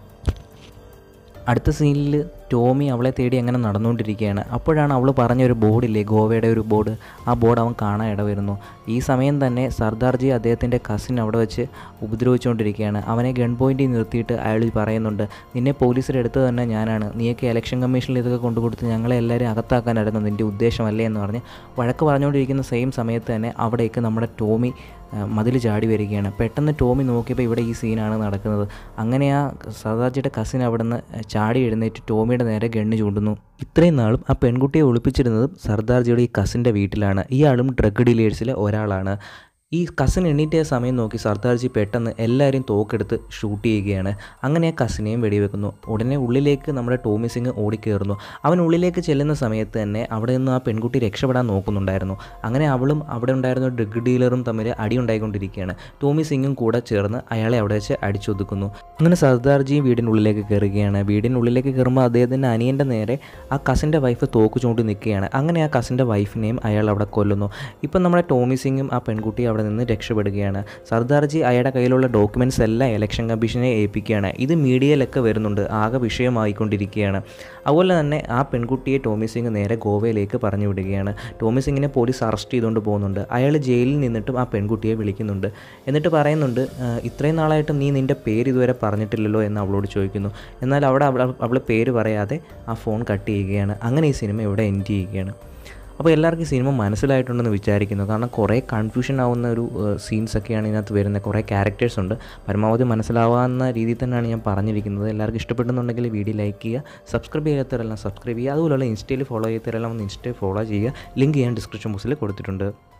അടുത്ത സീനിൽ ടോമി അവളെ തേടി അങ്ങനെ നടന്നുകൊണ്ടിരിക്കുകയാണ്. അപ്പോഴാണ് അവൾ പറഞ്ഞൊരു ബോർഡില്ലേ, ഗോവയുടെ ഒരു ബോർഡ്, ആ ബോർഡ് അവൻ കാണാൻ ഇടവരുന്നു. ഈ സമയം തന്നെ സർദാർജി അദ്ദേഹത്തിൻ്റെ കസിൻ അവിടെ വെച്ച് ഉപദ്രവിച്ചുകൊണ്ടിരിക്കുകയാണ്. അവനെ ഗൺ പോയിൻറ്റിൽ നിർത്തിയിട്ട് അയാൾ പറയുന്നുണ്ട്, നിന്നെ പോലീസിൻ്റെ അടുത്ത് തന്നെ ഞാനാണ്, നീയൊക്കെ ഇലക്ഷൻ കമ്മീഷനിൽ ഇതൊക്കെ കൊണ്ടുകൊടുത്ത് ഞങ്ങളെ എല്ലാവരും അകത്താക്കാനായിരുന്നു നിൻ്റെ ഉദ്ദേശമല്ലേ എന്ന് പറഞ്ഞ് വഴക്ക് പറഞ്ഞുകൊണ്ടിരിക്കുന്ന സെയിം സമയത്ത് തന്നെ അവിടേക്ക് നമ്മുടെ ടോമി മതിൽ ചാടി വരികയാണ്. പെട്ടെന്ന് ടോമി നോക്കിയപ്പോൾ ഇവിടെ ഈ സീനാണ് നടക്കുന്നത്. അങ്ങനെ ആ സർദാർജിയുടെ കസിൻ അവിടെ നിന്ന് ചാടി എഴുന്നേറ്റ് ടോമിയുടെ നേരെ ഗണ്ണ് ചൂണ്ടുന്നു. ഇത്രയും നാളും ആ പെൺകുട്ടിയെ ഒളിപ്പിച്ചിരുന്നത് സർദാർജിയുടെ ഈ കസിൻ്റെ വീട്ടിലാണ്. ഇയാളും ഡ്രഗ് ഡീലേഴ്സിലെ ഒരാളാണ്. ഈ കസിൻ എണ്ണീറ്റ സമയം നോക്കി സർദാർജി പെട്ടെന്ന് എല്ലാവരെയും തോക്കെടുത്ത് ഷൂട്ട് ചെയ്യുകയാണ്. അങ്ങനെ ആ കസിനെയും വെടിവെക്കുന്നു. ഉടനെ ഉള്ളിലേക്ക് നമ്മുടെ ടോമി സിംഗ് ഓടിക്കയറുന്നു. അവൻ ഉള്ളിലേക്ക് ചെല്ലുന്ന സമയത്ത് തന്നെ അവിടെ നിന്ന് ആ പെൺകുട്ടി രക്ഷപ്പെടാൻ നോക്കുന്നുണ്ടായിരുന്നു. അങ്ങനെ അവളും അവിടെ ഉണ്ടായിരുന്ന ഡ്രഗ് ഡീലറും തമ്മിൽ അടി ഉണ്ടായിക്കൊണ്ടിരിക്കുകയാണ്. ടോമി സിംഗും കൂടെ ചേർന്ന് അയാളെ അവിടെ വെച്ച് അടിച്ചൊതുക്കുന്നു. അങ്ങനെ സർദാർജിയും വീടിനുള്ളിലേക്ക് കയറുകയാണ്. വീടിനുള്ളിലേക്ക് കയറുമ്പോൾ അദ്ദേഹത്തിൻ്റെ അനിയൻ്റെ നേരെ ആ കസിൻ്റെ വൈഫ് തോക്ക് ചൂണ്ടി നിൽക്കുകയാണ്. അങ്ങനെ ആ കസിൻ്റെ വൈഫിനെയും അയാൾ അവിടെ കൊല്ലുന്നു. ഇപ്പം നമ്മുടെ ടോമി സിംഗും ആ പെൺകുട്ടി അവിടെ നിന്ന് രക്ഷപ്പെടുകയാണ്. സർദാർജി അയാളുടെ കയ്യിലുള്ള ഡോക്യുമെൻറ്റ്സ് എല്ലാം ഇലക്ഷൻ കമ്മീഷനെ ഏൽപ്പിക്കുകയാണ്. ഇത് മീഡിയയിലൊക്കെ വരുന്നുണ്ട്, ആകെ വിഷയമായിക്കൊണ്ടിരിക്കുകയാണ്. അതുപോലെ തന്നെ ആ പെൺകുട്ടിയെ ടോമി സിംഗ് നേരെ ഗോവയിലേക്ക് പറഞ്ഞു വിടുകയാണ്. ടോമി സിംഗിനെ പോലീസ് അറസ്റ്റ് ചെയ്തുകൊണ്ട് പോകുന്നുണ്ട്. അയാൾ ജയിലിൽ നിന്നിട്ടും ആ പെൺകുട്ടിയെ വിളിക്കുന്നുണ്ട്. എന്നിട്ട് പറയുന്നുണ്ട്, ഇത്രയും നാളായിട്ട് നീ നിൻ്റെ പേര് ഇതുവരെ പറഞ്ഞിട്ടില്ലല്ലോ എന്ന് അവളോട് ചോദിക്കുന്നു. എന്നാൽ അവിടെ അവൾ അവൾ പേര് പറയാതെ ആ ഫോൺ കട്ട് ചെയ്യുകയാണ്. അങ്ങനെ ഈ സിനിമ ഇവിടെ എൻഡ് ചെയ്യുകയാണ്. അപ്പോൾ എല്ലാവർക്കും ഈ സിനിമ മനസ്സിലായിട്ടുണ്ടെന്ന് വിചാരിക്കുന്നു. കാരണം കുറേ കൺഫ്യൂഷൻ ആവുന്ന ഒരു സീൻസൊക്കെയാണ് ഇതിനകത്ത് വരുന്നത്. കുറേ ക്യാരക്ടേഴ്സ് ഉണ്ട്. പരമാവധി മനസ്സിലാവാവുന്ന രീതിയിൽ തന്നെയാണ് ഞാൻ പറഞ്ഞിരിക്കുന്നത്. എല്ലാവർക്കും ഇഷ്ടപ്പെടുന്നുണ്ടെങ്കിൽ വീഡിയോ ലൈക്ക് ചെയ്യുക, സബ്സ്ക്രൈബ് ചെയ്യാത്തവരെല്ലാം സബ്സ്ക്രൈബ് ചെയ്യുക, അതുപോലെയുള്ള ഇൻസ്റ്റയിൽ ഫോളോ ചെയ്യാത്തവരെല്ലാം ഒന്ന് ഇൻസ്റ്റയിൽ ഫോളോ ചെയ്യുക. ലിങ്ക് ഞാൻ ഡിസ്ക്രിപ്ഷൻ ബോക്സിൽ കൊടുത്തിട്ടുണ്ട്.